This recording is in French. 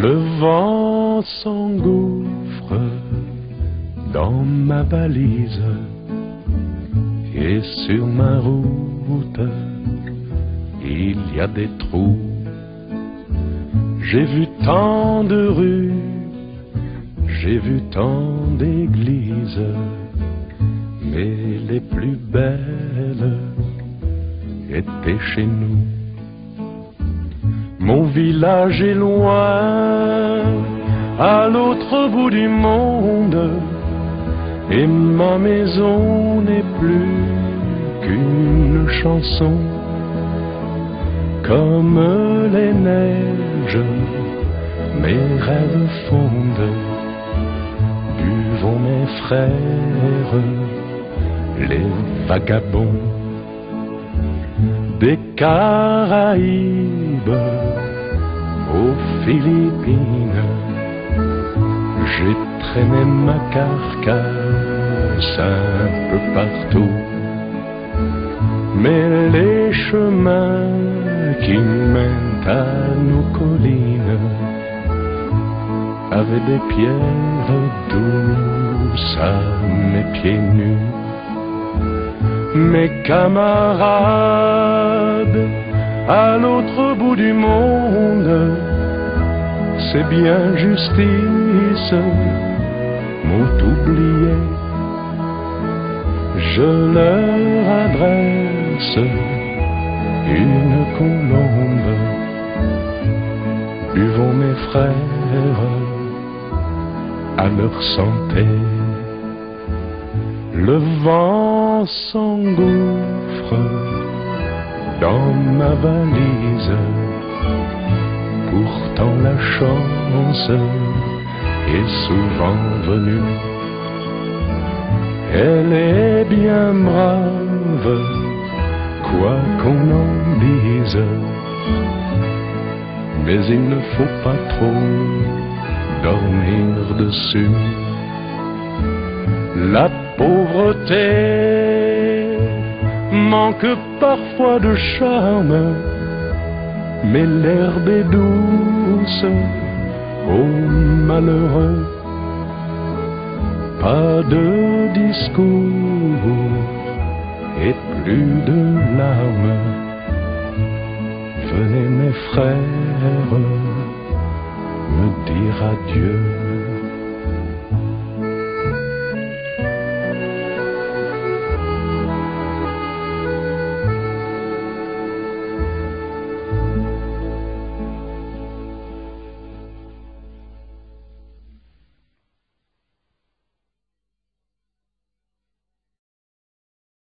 Le vent s'engouffre dans ma valise et sur ma route il y a des trous. J'ai vu tant de rues, j'ai vu tant d'églises, mais les plus belles étaient chez nous. Mon village est loin, à l'autre bout du monde, et ma maison n'est plus qu'une chanson. Comme les neiges, mes rêves fondent. Buvons mes frères, les vagabonds des Caraïbes aux Philippines. J'ai traîné ma carcasse un peu partout, mais les chemins qui mènent à nos collines avaient des pierres douces à mes pieds nus. Mes camarades à l'autre bout du monde, c'est bien justice, m'ont oublié. Je leur adresse une colombe. Buvons mes frères à leur santé. Le vent s'engouffre dans ma valise, pourtant la chance est souvent venue. Elle est bien brave, quoi qu'on en dise, mais il ne faut pas trop dormir dessus. La pauvreté manque parfois de charme, mais l'herbe est douce aux malheureux. Pas de discours et plus de larmes. Venez mes frères me dire adieu.